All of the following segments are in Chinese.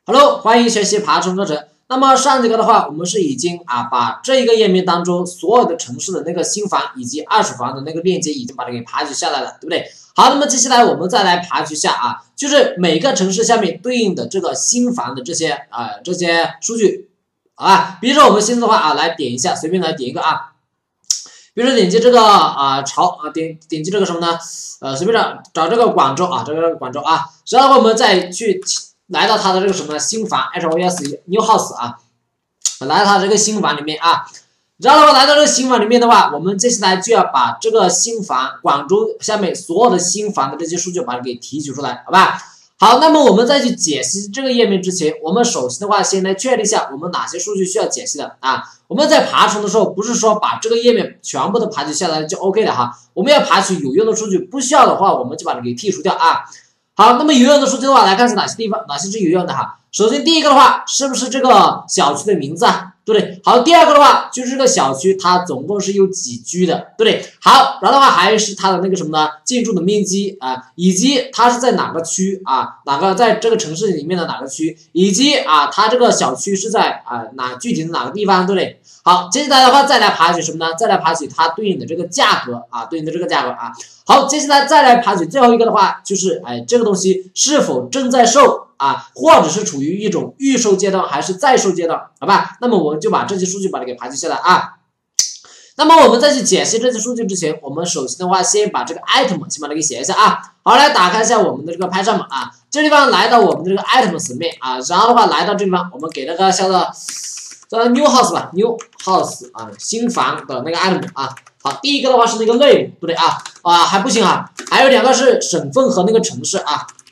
Hello，欢迎学习爬虫课程。那么上节课的话，我们是已经把这一个页面当中所有的城市的那个新房以及二手房的那个链接已经把它给爬取下来了，对不对？好，那么接下来我们再来爬取一下就是每个城市下面对应的这个新房的这些数据，好吧？比如说我们现在的话来点一下，随便来点一个比如说点击这个点击这个什么呢？随便找这个广州这个广州然后的话我们再去来到它的这个什么呢？新房 HOS New House 来到它这个新房里面然后来到这个新房里面的话，我们接下来就要把这个新房广州下面所有的新房的这些数据把它给提取出来，好吧？好，那么我们在去解析这个页面之前，我们首先的话先来确定一下我们哪些数据需要解析的我们在爬虫的时候，不是说把这个页面全部都爬取下来就 OK 的我们要爬取有用的数据，不需要的话我们就把它给剔除掉好，那么有用的数据的话，来看是哪些地方，哪些是有用的首先第一个的话，是不是这个小区的名字对不对？好，第二个的话就是这个小区它总共是有几居的，对不对？好，然后的话还是它的那个什么呢？建筑的面积以及它是在哪个区哪个在这个城市里面的哪个区，以及它这个小区是在具体的哪个地方，对不对？好，接下来的话再来爬取什么呢？再来爬取它对应的这个价格对应的这个价格好，接下来再来爬取最后一个的话，就是这个东西是否正在售或者是处于一种预售阶段还是在售阶段，好吧？那么我们就把这些数据把它给爬取下来那么我们在去解析这些数据之前，我们首先的话先把这个 item 先把它给写一下好，来打开一下我们的这个拍摄码这地方来到我们的这个 items 里面然后的话来到这地方，我们给那个叫做new house 吧 ，new house 新房的那个 item 好，第一个的话是那个类目，对不对还不行还有两个是省份和那个城市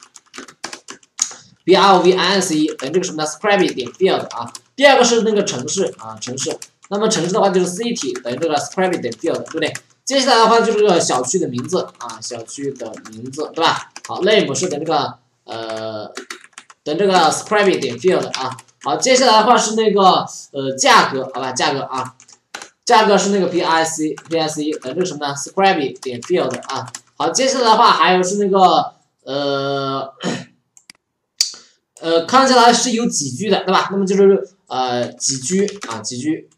province 等这个什么呢 ？scribe 点 field 第二个是那个城市城市，那么城市的话就是 city 等于这个 scribe 点 field 对不对？接下来的话就是这个小区的名字小区的名字对吧？好，类目是等这个等这个 scribe 点 field 好，接下来的话是那个价格，好吧？价格是那个 price 等这个什么呢 ？scribe 点 field 好，接下来的话还有是那个看起来是有几居的，对吧？那么就是几居几居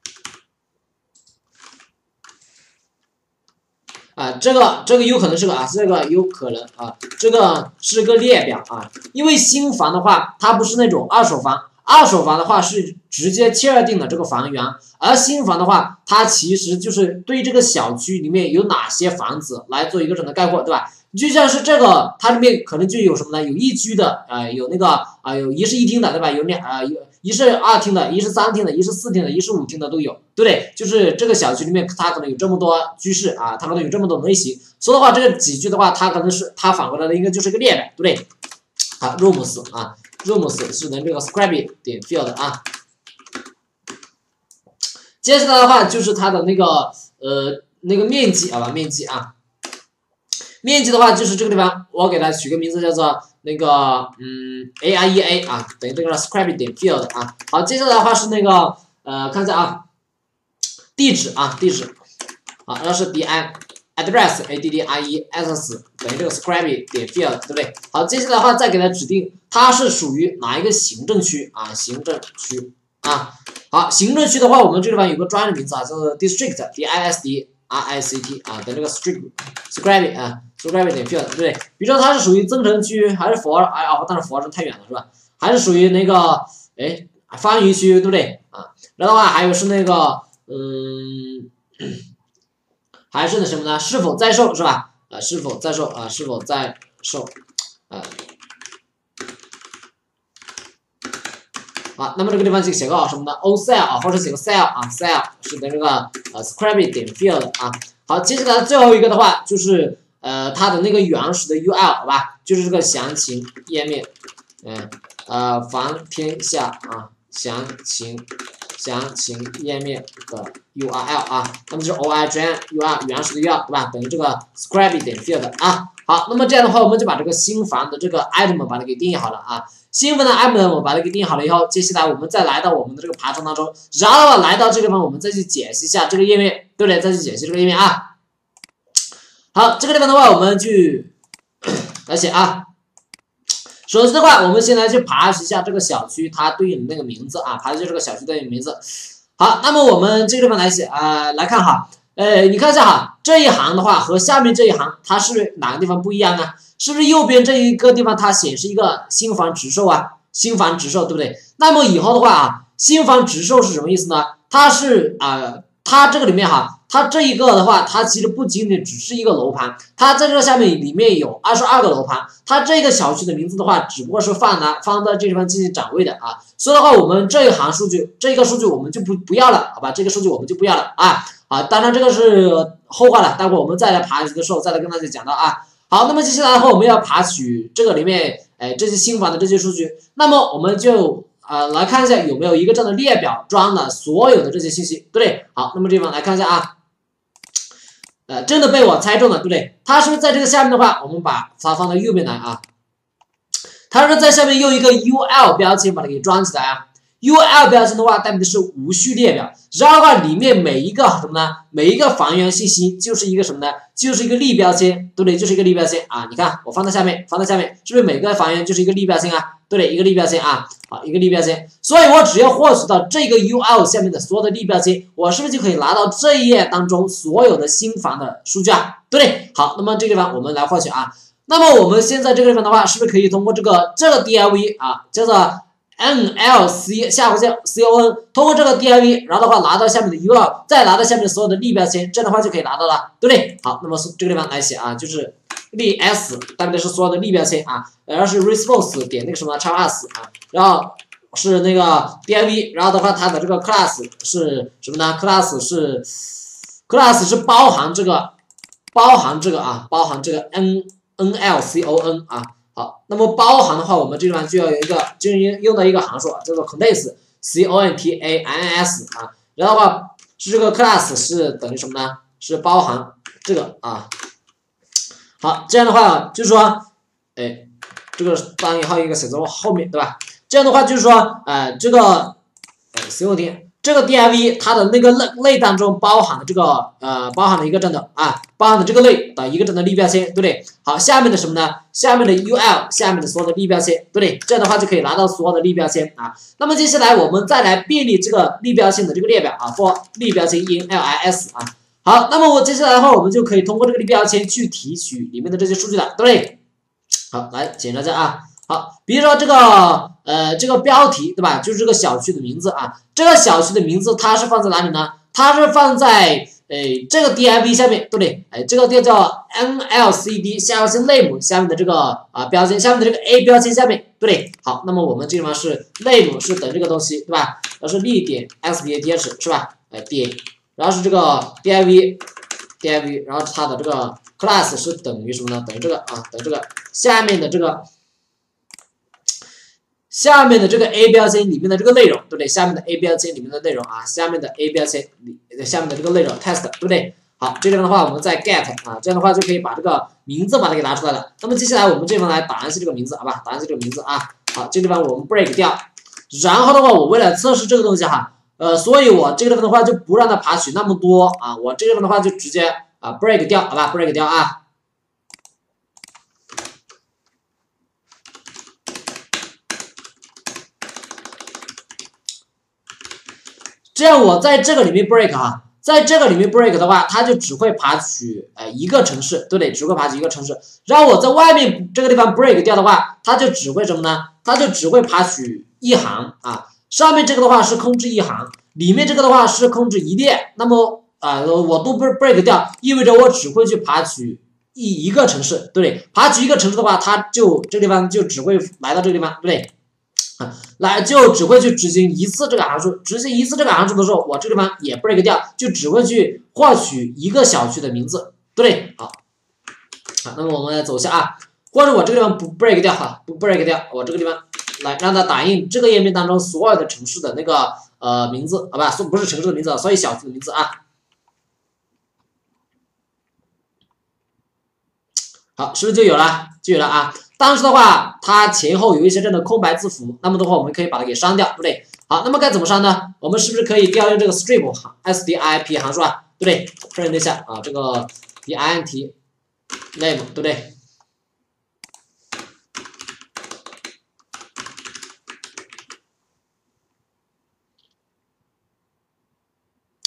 这个有可能是个这个有可能这个是个列表因为新房的话，它不是那种二手房。二手房的话是直接确定了这个房源，而新房的话，它其实就是对这个小区里面有哪些房子来做一个整个概括，对吧？就像是这个，它里面可能就有什么呢？有一居的，有那个有一室一厅的，对吧？有一室二厅的，一室三厅的，一室四厅的，一室五厅的都有，对不对？就是这个小区里面，它可能有这么多居室它可能有这么多类型。所以的话，这个几居的话，它可能是它反过来的应该就是一个列表，对不对？好 ，rooms是能这个 scribe 点 field 接下来的话就是它的那个那个面积面积的话就是这个地方，我给它取个名字叫做那个area 等于这个 scribe 点 field 好，接下来的话是那个看一下地址然后是 address address 等于这个 scribe 点 field 对不对？好，接下来的话再给它指定它是属于哪一个行政区行政区好，行政区的话，我们这地方有个专业名词叫做 district district 等这个 scribe 点 field 对不对？比如说它是属于增城区还是佛但是佛是太远了是吧？还是属于那个番禺区对不对然后的话还有是那个还是那什么呢？是否在售是吧？是否在售是否在售好，那么这个地方就写个什么呢 ？on sale 或者写个 sale sale 是等这个scribe 点 field 好，接下来最后一个的话就是它的那个原始的 URL 好吧？就是这个详情页面房天下详情页面的 URL那么就是 origin URL 原始的 URL 对吧？等于这个 scribe 点 field 好，那么这样的话，我们就把这个新房的这个 item 把它给定义好了新房的 item 我把它给定义好了以后，接下来我们再来到我们的这个爬虫当中，然后来到这个地方，我们再去解析一下这个页面，对不对？再去解析这个页面好，这个地方的话，我们去来写首先的话，我们先来去爬取一下这个小区它对应的那个名字啊，爬取这个小区对应的名字。好，那么我们这个地方来写来看哈，你看一下哈，这一行的话和下面这一行它是哪个地方不一样啊？是不是右边这一个地方它显示一个新房直售啊？新房直售对不对？那么以后的话啊，新房直售是什么意思呢？它是它这个里面哈，它这一个的话，它其实不仅仅只是一个楼盘，它在这个下面里面有22个楼盘，它这个小区的名字的话，只不过是放在这地方进行展位的啊。所以的话，我们这一行数据，这个数据我们就不要了，好吧？这个数据我们就不要了啊。当然这个是后话了，待会我们再来爬取的时候再来跟大家讲到啊。好，那么接下来的话，我们要爬取这个里面这些新房的这些数据，那么我们就来看一下有没有一个这样的列表装了所有的这些信息，对不对？好，那么这地方来看一下啊，真的被我猜中了，对不对？它是不是在这个下面的话，我们把它放到右边来啊？它是在下面用一个 UL 标签把它给装起来啊。UL 标签的话，代表的是无序列表，然后的话里面每一个什么呢？每一个房源信息就是一个什么呢？就是一个例标签，对不对？就是一个例标签啊。你看我放在下面，是不是每个房源就是一个例标签啊？对不对？一个例标签啊，好，一个例标签。所以我只要获取到这个 UL 下面的所有的例标签，我是不是就可以拿到这一页当中所有的新房的数据啊？对不对？好，那么这个地方我们来获取啊。那么我们现在这个地方的话，是不是可以通过这个DIV 啊，叫做NLC 下划线 CON， 通过这个 DIV， 然后的话拿到下面的 UL， 再拿到下面所有的例标签，这样的话就可以拿到了，对不对？好，那么这个地方来写啊，就是例 S 代表的是所有的例标签啊，然后是 response 点那个什么 class 啊，然后是那个 DIV， 然后的话它的这个 class 是什么呢 ？class 是包含这个NLCON 啊。好，那么包含的话，我们这地方就要有一个，就用到一个函数叫做 contains CONTAINS 啊，然后的话是这个 class 是等于什么呢？是包含这个啊。好，这样的话就是说，这个当引号一个写在后面，对吧？这样的话就是说，这个这个 DIV 它的那个类当中包含的这个包含了一个真的包含的这个类的一个真的例标签，对不对？好，下面的什么呢？下面的 UL 下面的所有的例标签，对不对？这样的话就可以拿到所有的例标签啊。那么接下来我们再来便利这个例标签的这个列表啊 ，for 例标签 in LIS 啊。好，那么接下来的话，我们就可以通过这个例标签去提取里面的这些数据了，对不对？好，来检查一下啊。好，比如说这个标题对吧？就是这个小区的名字啊。这个小区的名字它是放在哪里呢？它是放在这个 DIV 下面，对不对？这个叫 NLCD 下划线 name 下面的这个标签，下面的这个 A 标签下面，对不对？好，那么我们这地方是 name 是等这个东西，对吧？然后是例点 SPADH 是吧？点，然后是这个 DIV， 然后它的这个 class 是等于什么呢？等于这个等于这个下面的这个 A 标签里面的这个内容，对不对？下面的 A 标签里面的内容啊，下面的 A 标签下面的这个内容 test， 对不对？好，这个的话我们再 get 这样的话就可以把这个名字把它给拿出来了。那么接下来我们这地方来打一下这个名字，好吧？打一下这个名字啊。好，这个地方我们 break 掉，然后的话我为了测试这个东西哈，所以我这个地方的话就不让它爬取那么多啊，我这个地方的话就直接break 掉，好吧 ？break 掉啊。这样我在这个里面 break 在这个里面 break 的话，它就只会爬取一个城市，对不对？只会爬取一个城市。然后我在外面这个地方 break 掉的话，它就只会什么呢？它就只会爬取一行啊。上面这个的话是空置一行，里面这个的话是空置一列。那么我都 break 掉，意味着我只会去爬取一个城市，对不对？爬取一个城市的话，它就这个地方就只会来到这个地方，对不对？来就只会去执行一次这个函数，执行一次这个函数的时候，我这个地方也 break 掉，就只会去获取一个小区的名字，对不对？好，那么我们来走一下或者我这个地方不 break 掉不 break 掉，我这个地方来让它打印这个页面当中所有的城市的那个名字，好吧？不是城市的名字，所以小区的名字好，是不是就有了？当时的话，它前后有一些这样的空白字符，那么的话，我们可以把它给删掉，对不对？好，那么该怎么删呢？我们是不是可以调用这个 strip SDIP 函数对不对 ？print 一下这个 dint name 对不对？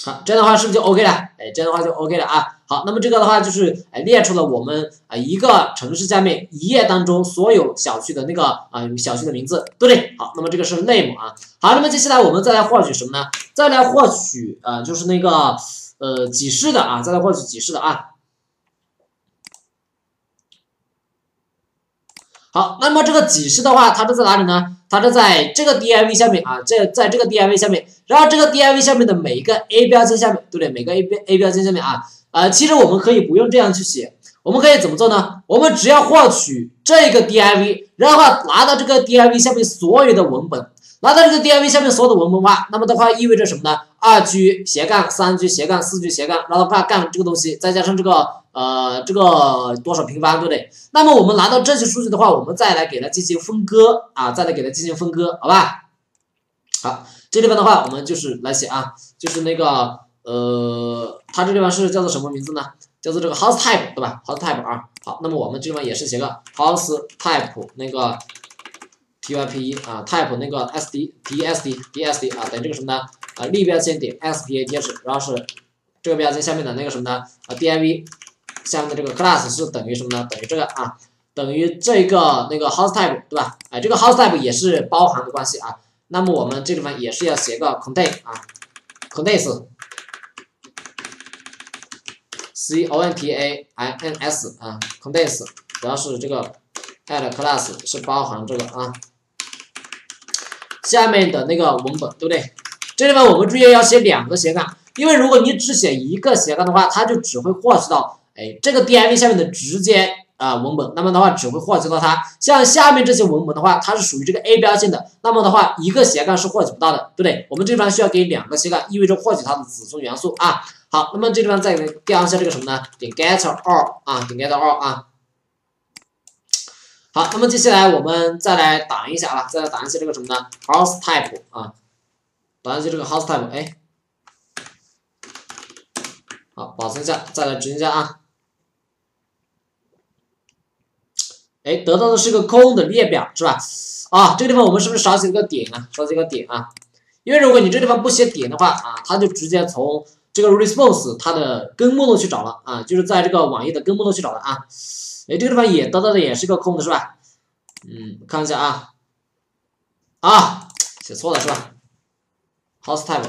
好，这样的话是不是就 OK 了？哎，这样的话就 OK 了啊。好，那么这个的话就是列出了我们一个城市下面一页当中所有小区的那个小区的名字，对不对？好，那么这个是 name 啊。好，那么接下来我们再来获取什么呢？再来获取就是那个几室的啊，再来获取几室的啊。好，那么这个几室的话，它是在哪里呢？它是在这个 div 下面啊，在这个 div 下面，然后这个 div 下面的每一个 a 标签下面，对不对？每个 a 标签下面啊，其实我们可以不用这样去写，我们可以怎么做呢？我们只要获取这个 div，然后拿到这个 div 下面所有的文本，拿到这个 div 下面所有的文本的话，那么的话意味着什么呢？2G 斜杠3G 斜杠4G 斜杠，然后的话干这个东西，再加上这个多少平方，对不对？那么我们拿到这些数据的话，我们再来给它进行分割啊，再来给它进行分割，好吧？好，这地方的话，我们就是来写啊，就是那个它这地方是叫做什么名字呢？叫做这个 house type 对吧 ？house type 啊，好，那么我们这地方也是写个 house type 那个 type 啊 type 那个 dsd 啊等于这个什么呢？立标签点 spath，然后是这个标签下面的那个什么呢？div 下面的这个 class 是等于什么呢？等于这个啊，等于这个那个 house type 对吧？这个 house type 也是包含的关系啊。那么我们这地方也是要写个 contain 啊 ，contains contains 啊 contains， 主要是这个 add class 是包含这个啊下面的那个文本，对不对？这地方我们注意要写2个斜杠，因为如果你只写1个斜杠的话，它就只会获取到这个 div 下面的直接文本，那么的话只会获取到它。像下面这些文本的话，它是属于这个 a 标签的，那么的话1个斜杠是获取不到的，对不对？我们这地方需要给2个斜杠，意味着获取它的子孙元素啊。好，那么这地方再调一下这个什么呢？点 get all 啊，点 get all 啊。好，那么接下来我们再来打印一下啊，再来打印一下这个什么呢 ？house type 啊，打印一下这个 house type，好，保存一下，再来执行一下啊。得到的是个空的列表是吧？啊，这个地方我们是不是少写了个点啊？少写个点啊，因为如果你这地方不写点的话啊，它就直接从这个 response 它的根目录去找了啊，就是在这个网页的根目录去找了啊。这个地方也得到的也是个空的是吧？看一下啊，写错了是吧 ？house type。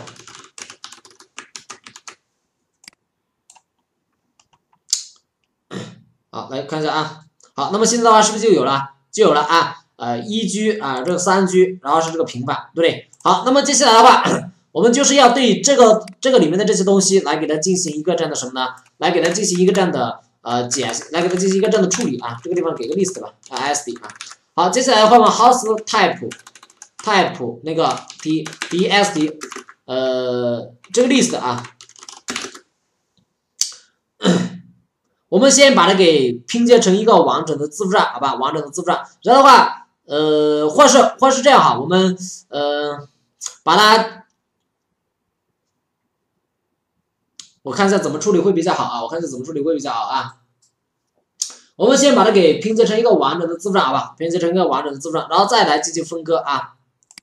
好，来看一下啊。好，那么现在的话是不是就有了？就有了啊。1G 啊，这个3G，然后是这个平板，对不对？好，那么接下来的话，我们就是要对这个里面的这些东西来给它进行一个这样的什么呢？来给它进行一个这样的解析，来给它进行一个这样的处理啊。这个地方给个 list 吧，sd 啊。好，接下来换个 house type 那个 dsd 这个 list 啊。我们先把它给拼接成一个完整的字符串，好吧？完整的字符串，然后的话，或是这样哈，我们把它，我看一下怎么处理会比较好啊，我看一下怎么处理会比较好啊。我们先把它给拼接成一个完整的字符串，好吧？拼接成一个完整的字符串，然后再来进行分割啊。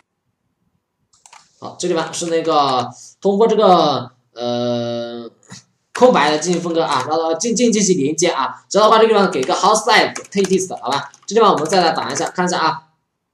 好，这地方是那个通过这个空白的进行分割啊，然后进行连接啊，这样的话这个地方给个 house type text 好吧，这地方我们再来打一下，看一下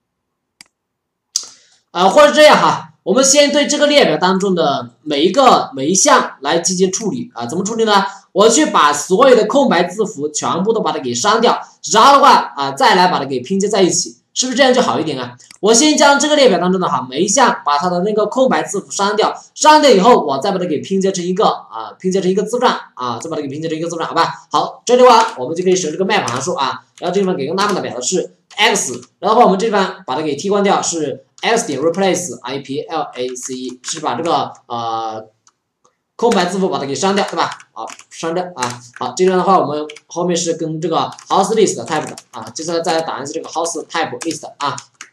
或者这样哈，我们先对这个列表当中的每一项来进行处理啊，怎么处理呢？我去把所有的空白字符全部都把它给删掉，然后的话再来把它给拼接在一起，是不是这样就好一点啊？我先将这个列表当中的每一项把它的那个空白字符删掉，删掉以后我再把它给拼接成一个字符串啊，再把它给拼接成一个字符串，好吧？好，这里的话我们就可以使用这个 map 函数啊，然后这地方给个 lambda 表示 x， 然后我们这地方把它给替换掉是 x 点 replace iplace 是把这个空白字符把它给删掉，对吧？好，删掉啊。好，这边的话我们后面是跟这个 house list type 的啊，接下来再来打一下这个 house type list 啊。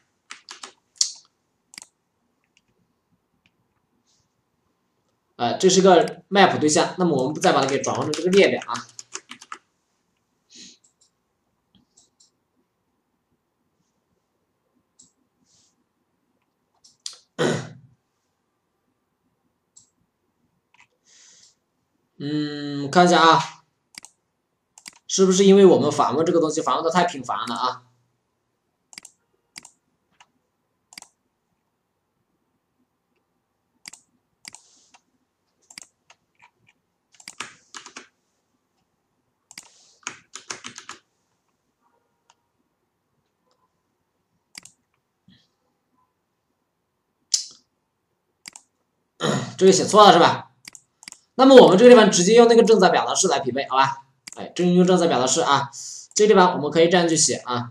这是个 map 对象，那么我们再把它给转换成这个列表啊。 看一下啊，是不是因为我们访问这个东西访问的太频繁了啊？这个写错了是吧？那么我们这个地方直接用那个正载表达式来匹配，好吧？哎，用正载表达式啊，这个地方我们可以这样去写啊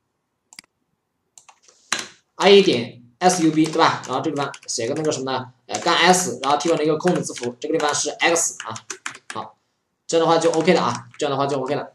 ，i 点 sub 对吧？然后这个地方写个那个什么呢？干 s， 然后替换了一个空的字符，这个地方是 x 啊，好，这样的话就 OK 了啊，这样的话就 OK 了。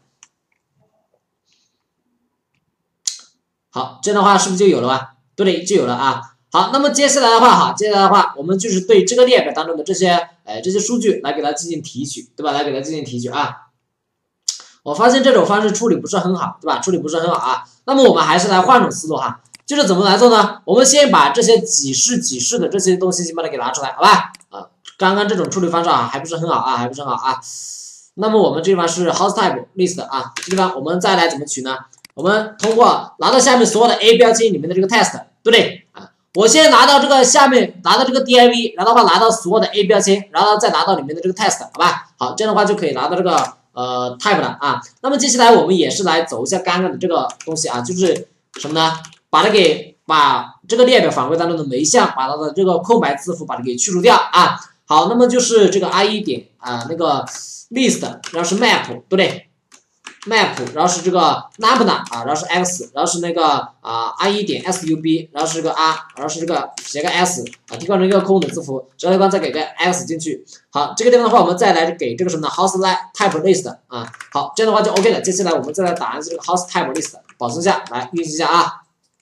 好，这样的话是不是就有了吧？对，就有了啊。好，那么接下来的话，我们就是对这个列表当中的这些数据来给它进行提取，对吧？来给它进行提取啊。我发现这种方式处理不是很好，对吧？处理不是很好啊。那么我们还是来换种思路哈，就是怎么来做呢？我们先把这些几式的这些东西先把它给拿出来，好吧？啊，刚刚这种处理方式啊，还不是很好啊，还不是很好啊。那么我们这地方是 house type list 啊，这地方我们再来怎么取呢？我们通过拿到下面所有的 A 标签里面的这个 test， 对不对啊？我先拿到这个下面，拿到这个 div， 然后的话拿到所有的 A 标签，然后再拿到里面的这个 test， 好吧？好，这样的话就可以拿到这个type 了啊。那么接下来我们也是来走一下刚刚的这个东西啊，就是什么呢？把这个列表反馈当中的每一项，把它的这个空白字符把它给去除掉啊。好，那么就是这个 i1 点啊那个 list， 然后是 map， 对不对？map， 然后是这个 lambda 啊，然后是 x， 然后是那个i1 点 sub， 然后是这个 r， 然后是这个写个 s 啊，替换成一个空的字符，之后再给个 x 进去。好，这个地方的话，我们再来给这个什么呢 house type list 啊，好，这样的话就 OK 了。接下来我们再来打一下这个 house type list， 保存下来运行一下啊。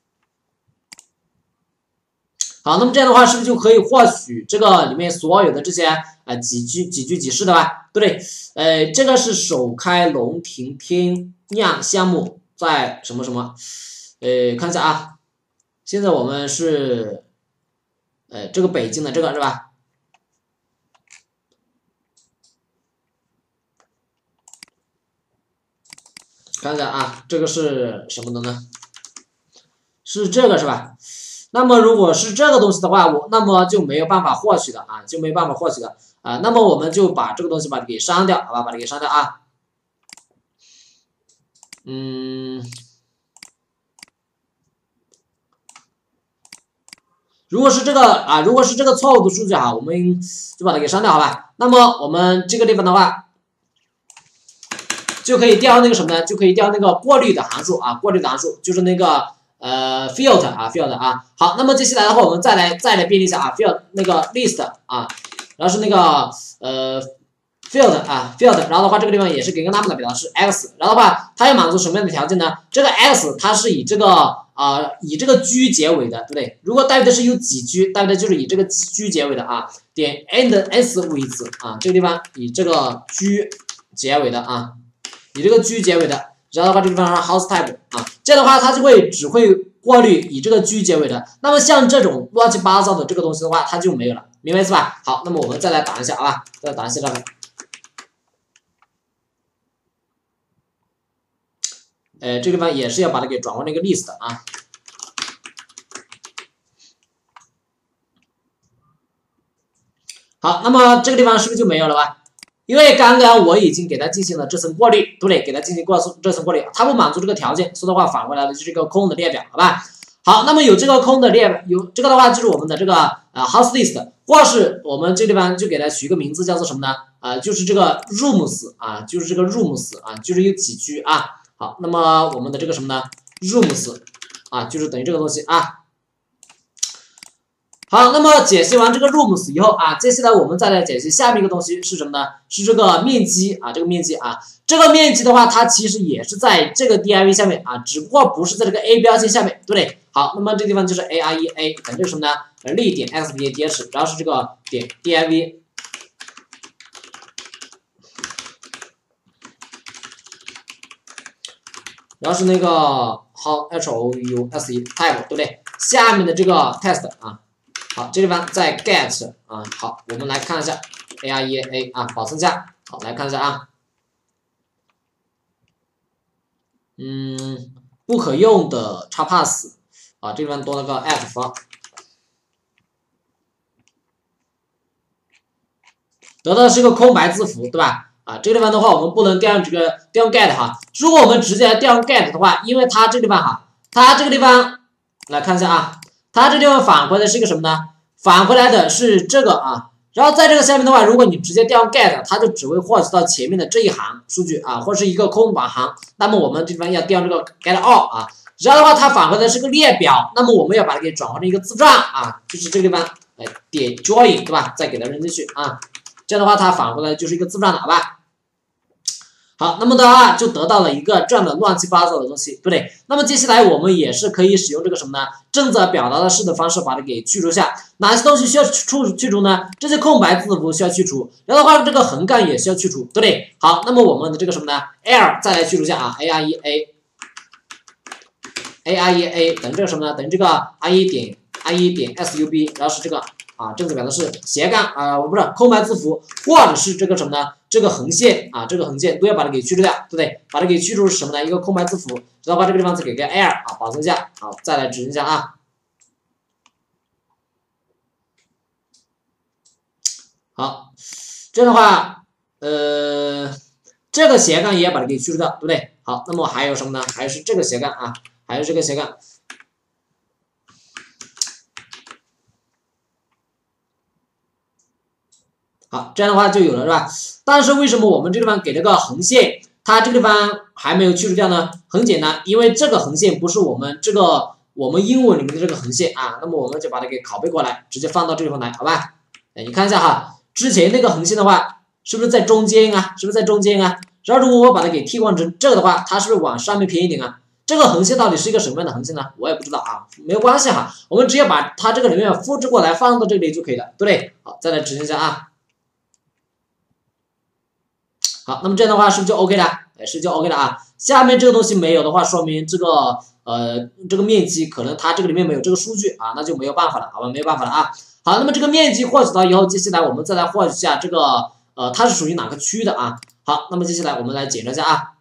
好，那么这样的话是不是就可以获取这个里面所有的这些几居室的吧？对不对？这个是首开龙庭天亮项目在什么什么？看一下啊，现在我们是这个北京的这个是吧？看一下啊，这个是什么的呢？是这个是吧？那么如果是这个东西的话，那么就没有办法获取的啊，就没有办法获取的啊。那么我们就把这个东西把它给删掉，好吧，把它给删掉啊。如果是这个错误的数据哈，我们就把它给删掉，好吧？那么我们这个地方的话，就可以调那个什么呢？就可以调那个过滤的函数啊，过滤的函数就是那个filter 啊。好，那么接下来的话，我们再来编辑一下啊 ，filter 那个 list 啊，然后是那个filter 啊 filter， 然后的话这个地方也是给个 lambda 表达是 x， 然后的话它要满足什么样的条件呢？这个 x 它是以这个居结尾的，对不对？如果代表的是有几居，代表的就是以这个居结尾的啊。点 end s with 啊，这个地方以这个居结尾的啊，以这个居结尾的。然后的话，这个地方是 house type 啊，这样的话它就只会过滤以这个居结尾的。那么像这种乱七八糟的这个东西的话，它就没有了，明白是吧？好，那么我们再来打一下啊，再来打一下这个。这个地方也是要把它给转换成一个 list 啊。好，那么这个地方是不是就没有了吧？因为刚刚我已经给它进行了这层过滤，对不对？给它进行这层过滤，它不满足这个条件，所以的话返回来的就是一个空的列表，好吧？好，那么有这个空的列表，有这个的话就是我们的这个house list， 或是我们这地方就给它取一个名字叫做什么呢？就是这个 rooms 啊，就是这个 rooms 啊，就是有几居啊。好，那么我们的这个什么呢 ？rooms 啊，就是等于这个东西啊。好，那么解析完这个 rooms 以后啊，接下来我们再来解析下面一个东西是什么呢？是这个面积啊，这个面积啊，这个面积的话，它其实也是在这个 div 下面啊，只不过不是在这个 a 标签下面，对不对？好，那么这个地方就是 a 等于什么呢？ly 点 x 点 dh， 然后是这个点 div， 然后是那个house type， 对不对？下面的这个 test 啊。好，这地方再 get 啊，好，我们来看一下 a 啊，保存下。 好，来看一下啊，不可用的 XPath 啊，这地方多了个 at 符号，得到的是个空白字符，对吧？啊，这个地方的话，我们不能调用调用 get 哈。如果我们直接调用 get 的话，因为它这个地方哈，它这个地方来看一下啊，它这地方返回的是一个什么呢？返回来的是这个啊。然后在这个下面的话，如果你直接调用 get， 它就只会获取到前面的这一行数据啊，或者是一个空白行。那么我们这地方要调用这个 get all 啊，这样的话它返回的是个列表，那么我们要把它给转换成一个字账啊，就是这个地方点 join 对吧？再给它扔进去啊，这样的话它返回来就是一个字账的，好吧？好，那么的话就得到了一个这样的乱七八糟的东西，对不对？那么接下来我们也是可以使用这个什么呢？正则表达的式的方式把它给去除下。哪些东西需要去除呢？这些空白字符需要去除，然后的话这个横杠也需要去除，对不对？好，那么我们的这个什么呢 ？L 再来去除下啊 ，AREA 等于这个什么呢？等于这个 IE 点 SUB， 然后是这个啊，正则表达式斜杠啊，不是空白字符，或者是这个什么呢？这个横线啊，这个横线都要把它给去除掉，对不对？把它给去除是什么呢？一个空白字符，知道吧？这个地方再给个 L 啊，保存一下，好，再来执行一下啊。好，这样的话，这个斜杠也要把它给去除掉，对不对？好，那么还有什么呢？还是这个斜杠啊，还是这个斜杠。好，这样的话就有了，是吧？但是为什么我们这地方给了个横线，它这个地方还没有去除掉呢？很简单，因为这个横线不是我们英文里面的这个横线啊，那么我们就把它给拷贝过来，直接放到这地方来，好吧？哎，你看一下哈，之前那个横线的话，是不是在中间啊？是不是在中间啊？然后如果我把它给替换成这个的话，它是不是往上面偏一点啊？这个横线到底是一个什么样的横线呢？我也不知道啊，没有关系哈，我们直接把它这个里面复制过来放到这里就可以了，对不对？好，再来执行一下啊。好，那么这样的话是不是就 OK 了？哎，是就 OK 了啊。下面这个东西没有的话，说明这个这个面积可能它这个里面没有这个数据啊，那就没有办法了，好吧？没有办法了啊。好，那么这个面积获取到以后，接下来我们再来获取一下这个它是属于哪个区的啊？好，那么接下来我们来检查一下啊，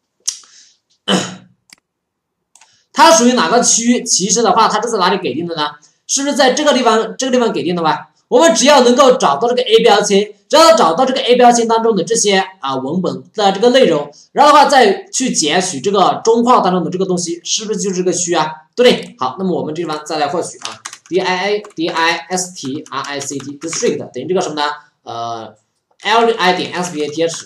它属于哪个区？其实的话，它是在哪里给定的呢？是不是在这个地方给定的吧？我们只要能够找到这个 A 标签，只要找到这个 A 标签当中的这些文本的这个内容，然后的话再去截取这个中括当中的这个东西，是不是就是这个区啊？对不对？好，那么我们这地方再来获取啊 district 等于这个什么呢？li 点 spath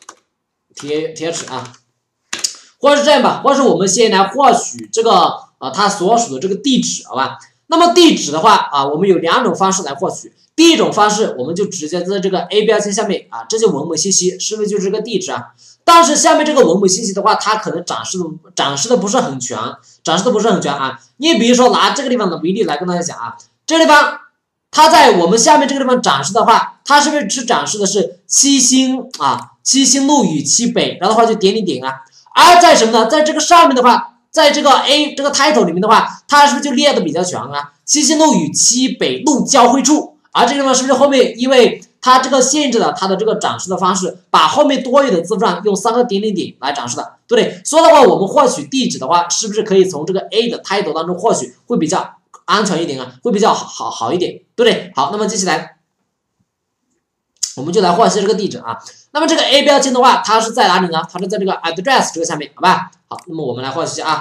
啊，或者是这样吧，或者是我们先来获取这个它所属的这个地址，好吧？那么地址的话啊，我们有两种方式来获取。第一种方式，我们就直接在这个 A 标签下面啊，这些文本信息是不是就是这个地址啊？但是下面这个文本信息的话，它可能展示的不是很全，啊。你比如说拿这个地方的为例来跟大家讲啊，这个地方它在我们下面这个地方展示的话，它是不是只展示的是七星路与其北，然后的话就点点点啊？而在什么呢？在这个上面的话。在这个 A 这个 title 里面的话，它是不是就列的比较全啊？七星路与其北路交汇处，而这个地方是不是后面因为它这个限制了它的这个展示的方式，把后面多余的字符上用3个点点点来展示的，对不对？所以的话，我们获取地址的话，是不是可以从这个 A 的 title 当中获取，会比较安全一点啊？会比较好一点，对不对？好，那么接下来我们就来获取这个地址啊。那么这个 A 标签的话，它是在哪里呢？它是在这个 address 这个下面，好吧？好，那么我们来获取啊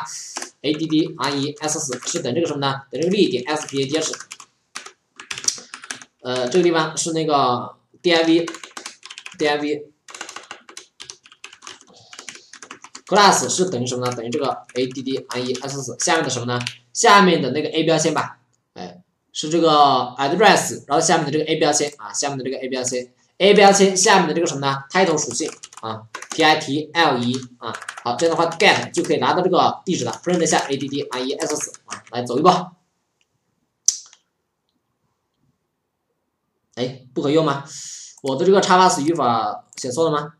，address 是等这个什么呢？等这个例点 spath， 这个地方是那个 div class 是等于什么呢？等于这个 address 下面的什么呢？下面的那个 A 标签吧，哎，是这个 address， 然后下面的这个 A 标签啊，下面的这个 A 标签。A 标签下面的这个什么呢 ？title 属性啊 ，title 啊，好，这样的话 get 就可以拿到这个地址了 ，print 一下 address 啊，来走一步。哎，不可用吗？我的这个 XPath 语法写错了吗？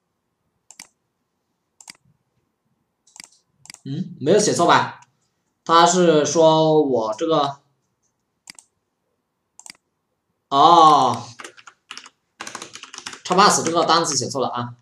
没有写错吧？他是说我这个，哦。 叉 pass 这个单词写错了啊。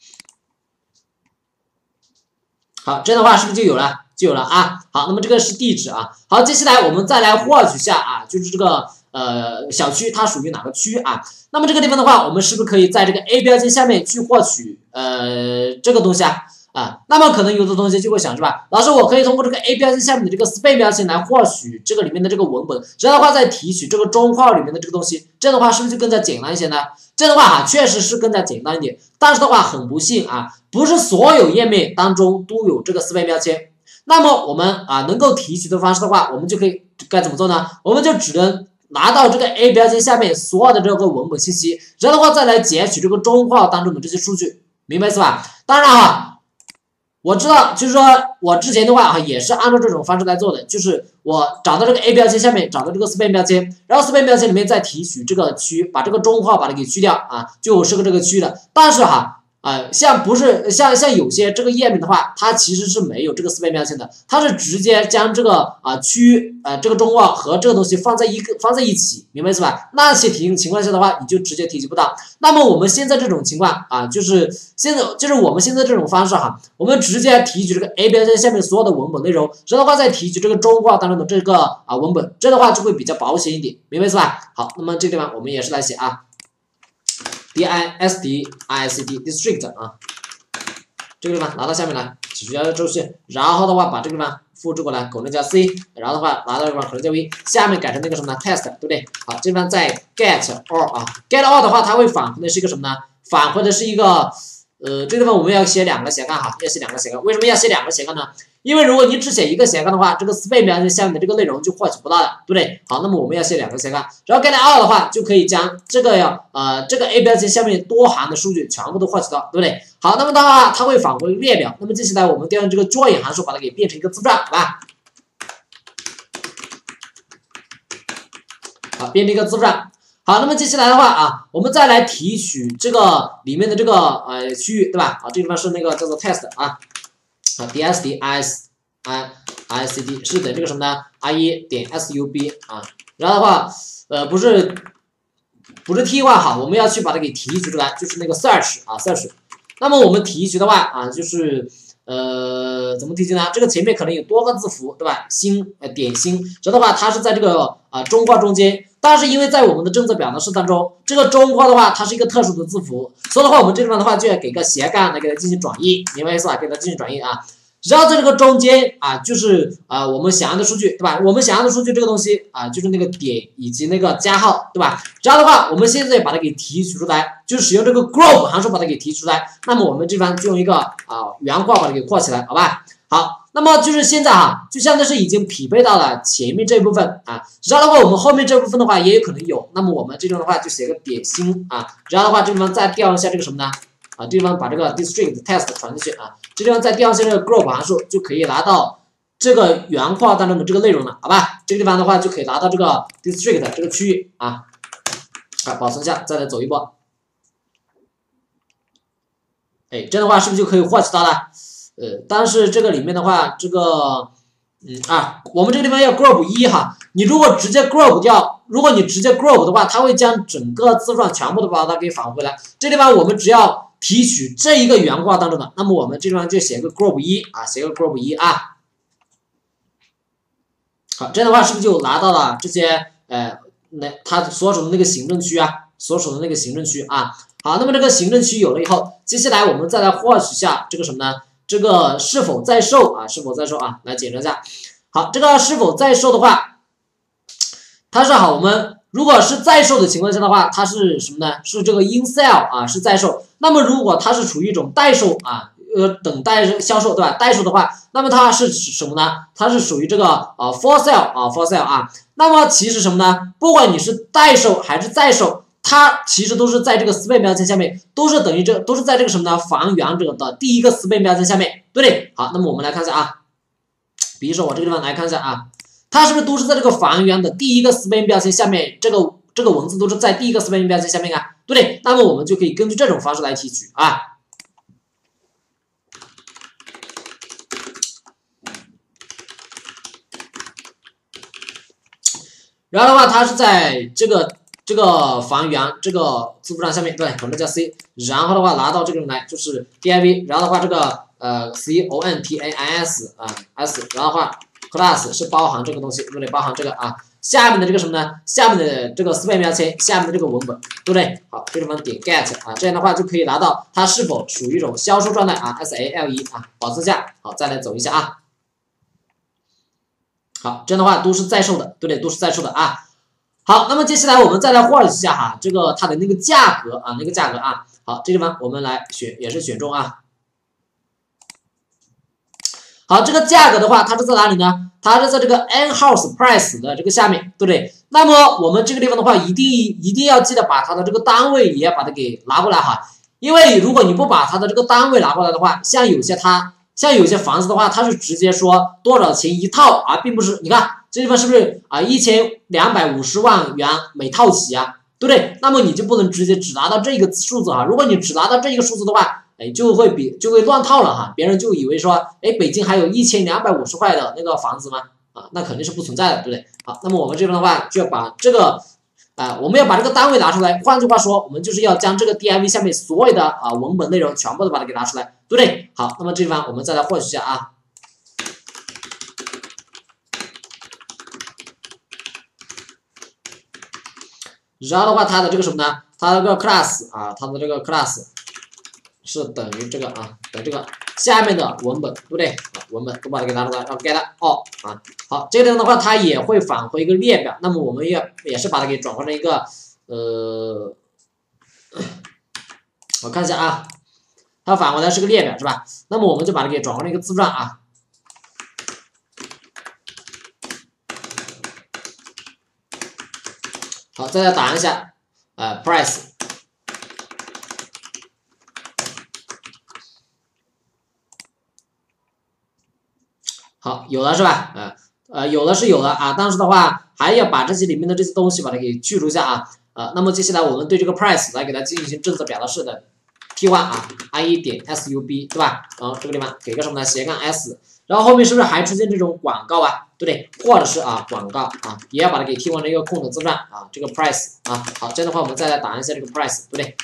好，这样的话是不是就有了？就有了啊。好，那么这个是地址啊。好，接下来我们再来获取一下啊，就是这个小区它属于哪个区啊？那么这个地方的话，我们是不是可以在这个 A 标签下面去获取这个东西啊？那么可能有的同学就会想是吧，老师我可以通过这个 A 标签下面的这个 span 标签来获取这个里面的这个文本，这样的话再提取这个中括号里面的这个东西，这样的话是不是就更加简单一些呢？这样的话确实是更加简单一点，但是的话很不幸啊，不是所有页面当中都有这个 span 标签。那么我们能够提取的方式的话，我们就可以该怎么做呢？我们就只能拿到这个 A 标签下面所有的这个文本信息，然后的话再来截取这个中括号当中的这些数据，明白是吧？当然哈。我知道，就是说我之前的话也是按照这种方式来做的，就是我找到这个 A 标签下面找到这个 span 标签，然后 span 标签里面再提取这个区，把这个中括号把它给去掉啊，就是个这个区的。但是像不是像有些这个页面的话，它其实是没有这个 span 标签的，它是直接将这个区这个中括号和这个东西放在一起，明白是吧？那些情况下的话，你就直接提取不到。那么我们现在这种情况就是我们现在这种方式我们直接提取这个 A 标签下面所有的文本内容，然后的话再提取这个中括号当中的这个文本，这样的话就会比较保险一点，明白是吧？好，那么这个地方我们也是来写DIST district 这个地方拿到下面来，取消周序，然后的话把这个地方复制过来，口令加 C， 然后的话拿到这个地方口令加 V， 下面改成那个什么呢 test， 对不对？好，这地方再 get all get all 的话，它会返回的是一个什么呢？返回的是一个这个地方我们要写两个斜杠要写两个斜杠，为什么要写两个斜杠呢？因为如果你只写一个斜杠的话，这个 span 标签下面的这个内容就获取不到了，对不对？好，那么我们要写两个斜杠，然后 get all 的话就可以将这个A 标签下面多行的数据全部都获取到，对不对？好，那么的话它会返回列表，那么接下来我们调用这个 join 函数把它给变成一个字符串，好吧？好，变成一个字符串。好，那么接下来的话我们再来提取这个里面的这个区域，对吧？这地方是那个叫做 test DSD ICD 是等这个什么呢 ？IE 点 SUB 然后的话不是 T 1我们要去把它给提取出来，就是那个 search search。那么我们提取的话就是怎么提取呢？这个前面可能有多个字符，对吧？点星，这的话它是在这个中括中间。但是因为在我们的正则表达式当中，这个中括的话它是一个特殊的字符，所以的话我们这地方的话就要给个斜杠来给它进行转译，明白意思吧？给它进行转译然后在这个中间就是我们想要的数据，对吧？我们想要的数据这个东西就是那个点以及那个加号，对吧？这样的话我们现在把它给提取出来，就是使用这个 group 函数把它给提取出来。那么我们这方就用一个圆括把它给括起来，好吧？好，那么就是现在就相当于是已经匹配到了前面这一部分然后的话我们后面这部分的话也有可能有，那么我们这种的话就写个点星然后的话这地方再调一下这个什么呢？这地方把这个 district test 传进去这地方再调一下这个 group 函数，就可以拿到这个圆括当中的这个内容了，好吧？这个地方的话就可以拿到这个 district 这个区域保存下，再来走一步。这样的话是不是就可以获取到了？但是这个里面的话，这个我们这个地方要 group 1你如果直接 group 掉，如果你直接 group 的话，它会将整个字符串全部都把它给返回来。这地方我们只要提取这一个圆括当中的，那么我们这地方就写个 group 1写个 group 1好，这样的话是不是就拿到了这些它所属的那个行政区所属的那个行政区好，那么这个行政区有了以后，接下来我们再来获取一下这个什么呢？这个是否在售是否在售来检查一下。好，这个是否在售的话，它是我们如果是在售的情况下的话，它是什么呢？是这个 in sale 是在售。那么如果它是处于一种待售等待销售，对吧？待售的话，那么它是什么呢？它是属于这个for sale for sale 那么其实什么呢？不管你是待售还是在售，它其实都是在这个 span 标签下面，都是在这个什么呢？返原者的第一个 span 标签下面，对不对？好，那么我们来看一下比如说我这个地方来看一下它是不是都是在这个返原的第一个 span 标签下面？这个文字都是在第一个 span 标签下面对不对？那么我们就可以根据这种方式来提取然后的话，它是在这个这个房源这个字符串下面，对，管这叫 C， 然后的话拿到这个来就是 div， 然后的话这个contains 啊 s， 然后的话 class 是包含这个东西，对不对？包含这个啊，下面的这个什么呢？下面的这个 spec 标签，下面的这个文本，对不对？好，这个地方点 get 啊，这样的话就可以拿到它是否属于一种销售状态啊 ，SALE 啊，保持下，好，再来走一下啊。好，这样的话都是在售的，对不对？都是在售的啊。好，那么接下来我们再来画一下哈，这个它的那个价格啊，那个价格啊。好，这地方我们来选，也是选中啊。好，这个价格的话，它是在哪里呢？它是在这个 n house price 的这个下面，对不对？那么我们这个地方的话，一定要记得把它的这个单位也要把它给拿过来哈，因为如果你不把它的这个单位拿过来的话，像有些房子的话，它是直接说多少钱一套啊，并不是。你看这地方是不是啊？1250万元每套起啊，对不对？那么你就不能直接只拿到这个数字哈。如果你只拿到这一个数字的话，就会乱套了哈。别人就以为说，北京还有1250块的那个房子吗？啊，那肯定是不存在的，对不对？好，那么我们这边的话就要把这个。我们要把这个单位拿出来，换句话说，我们就是要将这个 div 下面所有的文本内容全部都把它给拿出来，对不对？好，那么这地方我们再来获取一下啊。然后的话，它的这个什么呢？它的这个 class 啊，它的这个 class 是等于这个啊，等这个下面的文本，对不对？文本都把它给拿出来，然后 get all 啊。好，这个地方的话，它也会返回一个列表，那么我们也是把它给转换成一个我看一下啊，它返回来是个列表是吧？那么我们就把它给转换成一个字符串啊。好，再来打一下price。好，有了是吧？有了是有了啊，但是的话还要把这些里面的这些东西把它给去除一下啊。那么接下来我们对这个 price 来给它进行正则表达式的替换啊 ，i 点 sub 对吧？然后这个地方给个什么呢？斜杠 s， 然后后面是不是还出现这种广告啊？对不对？或者是广告啊，也要把它给替换成一个空的字符串啊，这个 price 啊。好，这样的话我们再来打一下这个 price， 对不对？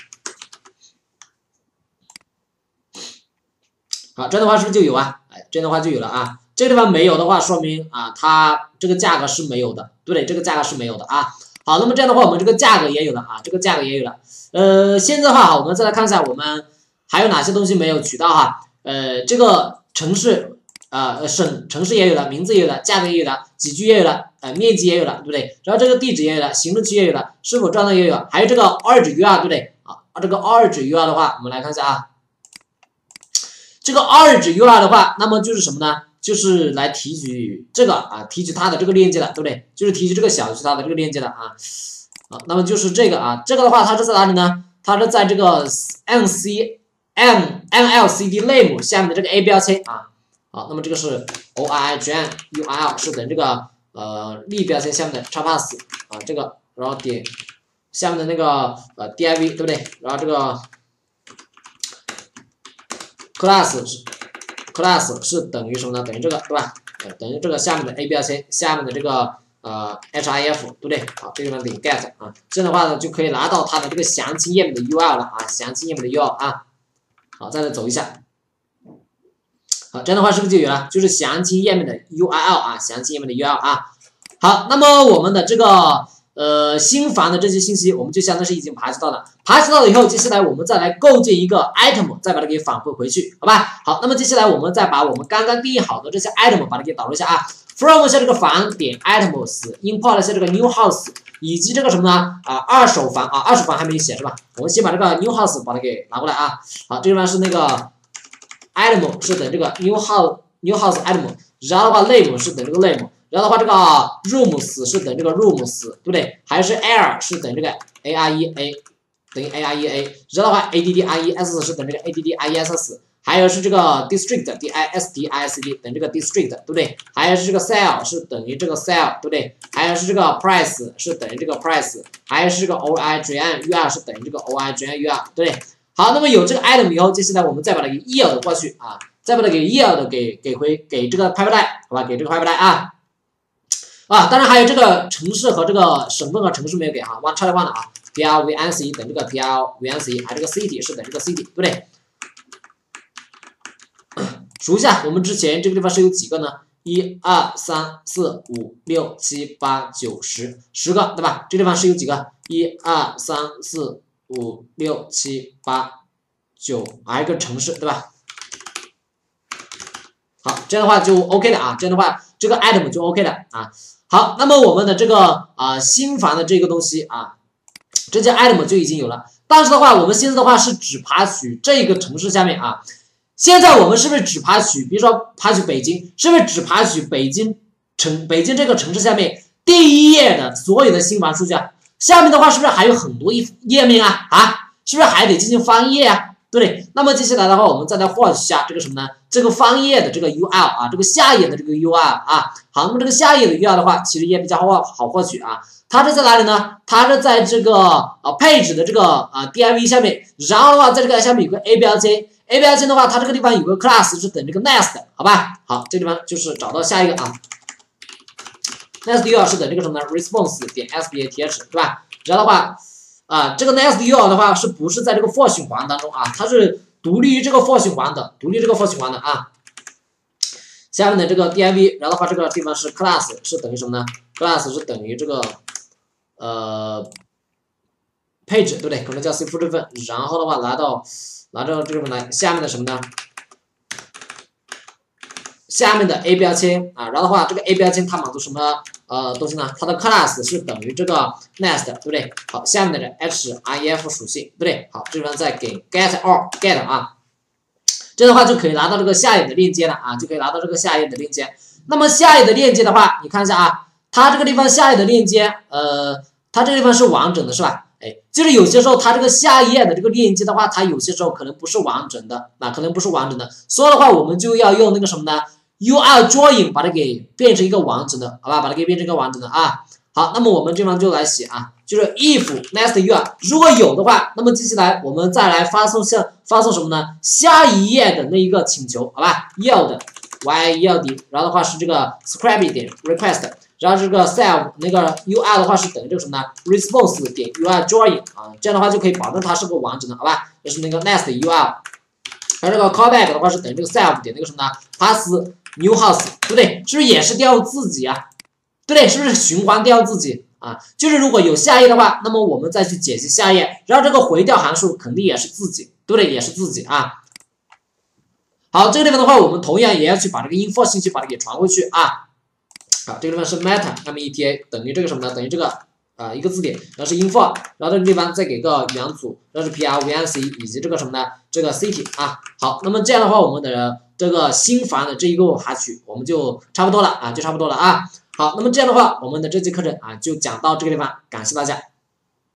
好，这样的话是不是就有啊？这样的话就有了啊。这个地方没有的话，说明它这个价格是没有的，对不对？这个价格是没有的啊。好，那么这样的话，我们这个价格也有了啊，这个价格也有了。现在的话，我们再来看一下我们还有哪些东西没有取到哈。这个城市城市也有了，名字也有了，价格也有了，几居也有了，面积也有了，对不对？然后这个地址也有了，行政区也有了，是否状态也有了，还有这个 orange UR， 对不对？这个 orange UR 的话，我们来看一下啊。这个 orange UR 的话，那么就是什么呢？就是来提取这个提取它的这个链接的，对不对？就是提取这个小区它的这个链接的啊。那么就是这个这个的话它是在哪里呢？它是在这个 NLCD name 下面的这个 A 标签啊。好，那么这个是 origin URL 是等这个例标签下面的 XPath 这个，然后点下面的那个div 对不对？然后这个 class 是等于什么呢？等于这个对吧？等于这个下面的 A 标签下面的这个href 对不对？好，这个地方点 get 啊，这样的话呢就可以拿到它的这个详情页面的 URL 了啊，详情页面的 URL 啊。好，再来走一下。好，这样的话是不是就有了？就是详情页面的 URL 啊，详情页面的 URL 啊。好，那么我们的这个新房的这些信息，我们就相当是已经爬取到了。爬取到了以后，接下来我们再来构建一个 item， 再把它给返回回去，好吧？好，那么接下来我们再把我们刚刚定义好的这些 item 把它给导入一下啊。from 下这个房点 items import 下这个 new house， 以及这个什么呢？二手房二手房还没写是吧？我们先把这个 new house 把它给拿过来啊。好，这地方是那个 item 是等这个 new house item， 然后的话 name 是等这个 name。然后的话，这个 rooms 是等这个 rooms， 对不对？还是 air 是等这个 area 等于 area， 然后的话 addies 是等这个 addies， 还有是这个 district disdict 等这个 district， 对不对？还有是这个 sale 是等于这个 sale， 对不对？还有是这个 price 是等于这个 price， 还有是这个 origin UR 是等于这个 origin UR， 对不对？好，那么有这个 item 以后，接下来我们再把它给 yield 过去再把它给 yield 给这个 pipeline， 好吧？给这个 pipeline 啊，当然还有这个城市和这个省份和城市没有给哈，one 差点忘了啊 ，PRVNC 等这个 PRVNC， 还有这个 city 是等这个 city， 对不对？数一下，我们之前这个地方是有几个呢？1、2、3、4、5、6、7、8、9、10， 10个，对吧？这地方是有几个？1、2、3、4、5、6、7、8、9，还有一个城市，对吧？好，这样的话就 OK 的啊，这样的话这个 item 就 OK 的啊。好，那么我们的这个新房的这个东西啊，这些 item 就已经有了。但是的话，我们现在的话是只爬取这个城市下面啊。现在我们是不是只爬取，比如说爬取北京，是不是只爬取北京这个城市下面第一页的所有的新房数据啊？下面的话是不是还有很多页面啊？是不是还得进行翻页啊？对不对？那么接下来的话，我们再来获取一下这个什么呢？这个翻页的这个 URL 啊，这个下页的这个 URL 啊。好，那么这个下页的 URL 的话，其实也比较好获取啊。它是在哪里呢？它是在这个配置的这个div 下面，然后的话，在这个下面有个 a 标签。A 标签的话，它这个地方有个 class 是等这个 next， 好吧？好，这地方就是找到下一个啊 ，next URL 是等这个什么呢 ？response 点 SPATH， 对吧？然后的话，这个 next URL 的话是不是在这个 for 循环当中啊？它是独立于这个 for 循环的，啊。下面的这个 div， 然后的话这个地方是 class 是等于什么呢 ？class 是等于这个配置，对不对？可能叫 C 复制分，然后的话拿到这个来下面的什么呢？下面的 a 标签啊，然后的话这个 a 标签它满足什么东西呢？它的 class 是等于这个 next， 对不对？好，下面的href 属性，对不对？好，这地方再给 get啊，这样的话就可以拿到这个下页的链接了啊，那么下页的链接的话，你看一下啊，它这个地方下页的链接，它这个地方是完整的，是吧？哎，就是有些时候它这个下页的这个链接的话，它有些时候可能不是完整的，所以的话我们就要用那个什么呢 ？URL join 把它给变成一个完整的，好吧？啊。好，那么我们这方就来写啊，就是 if next URL 如果有的话，那么接下来我们再来发送什么呢？下一页的那一个请求，好吧 ？yield yield， 然后的话是这个 script 点 request。然后这个 self 那个 URL 的话是等于这个什么呢 ？response 点 URL join 啊，这样的话就可以保证它是个完整的，好吧？这是那个 next URL。而这个 callback 的话是等于这个 self 点那个什么呢 ？pass new house， 对不对？是不是也是调自己啊？对不对？是不是循环调自己啊？就是如果有下页的话，那么我们再去解析下页，然后这个回调函数肯定也是自己，对不对？也是自己啊。好，这个地方的话，我们同样也要去把这个 info 信息把它给传过去啊。好，这个地方是 meta，meta 等于这个什么呢？等于这个一个字典，然后是 info， 然后这个地方再给个元组，然后是 PRVNC 以及这个什么呢？这个 city 啊。好，那么这样的话，我们的这个新房的这一个爬取我们就差不多了啊，好，那么这样的话，我们的这节课程啊就讲到这个地方，感谢大家。